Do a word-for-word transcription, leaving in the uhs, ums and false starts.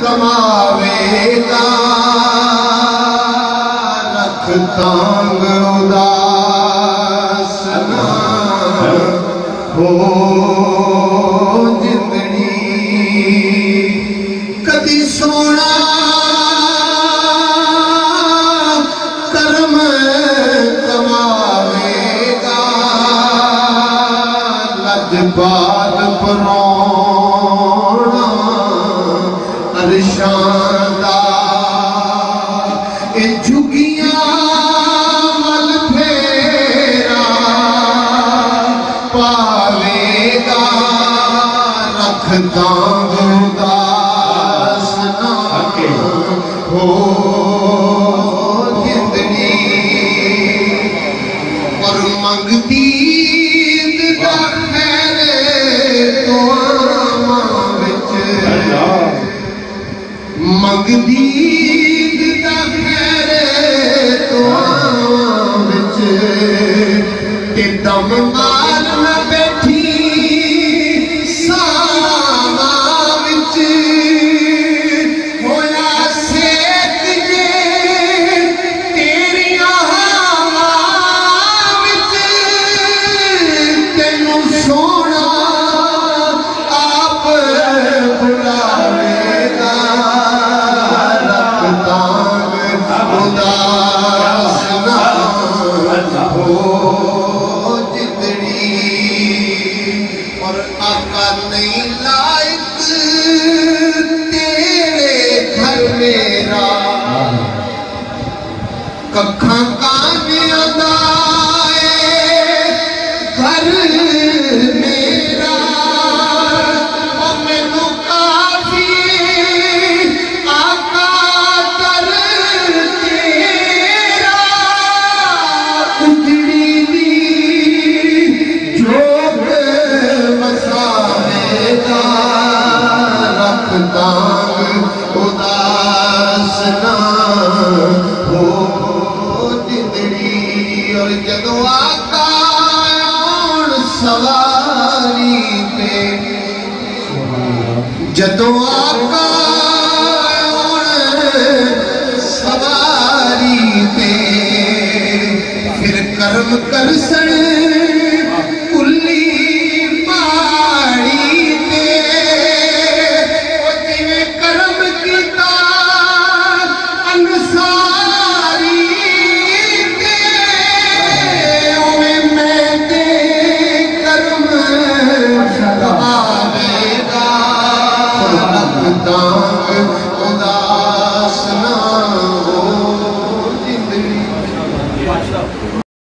कमावेगा रख तांग उदास ना हो जिंदड़ी कदी सोना कर्म कमावेगा लजपाल परोना अरशान दा ए झुगियां मल फेरा पावेगा रख तांग उदास ना हो जिंदड़ी और मंगदी दा खैरे तो विच मंगदी दा खैरे तो विच ते दम मार न बैठी सावा विच होया सेक जे तेरियां हवा विच तेनू सोना आप बुलावेगा रख तांग उदास ना हो जिंदड़ी और आका नहीं लायक तेरे घर मेरा कखा कान्या दाए घर मेरा ओ मैनू काफी आका कर तेरा उजड़ी दी जोग वसावेगा रख तांग उदास ना